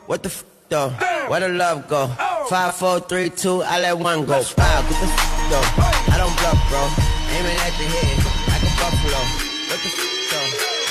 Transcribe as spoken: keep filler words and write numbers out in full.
What the f though? Where the love go? Five, four, three, two, I let one go. Wow, what the f though? I don't bluff, bro. Aiming at the head like a buffalo. What the f though?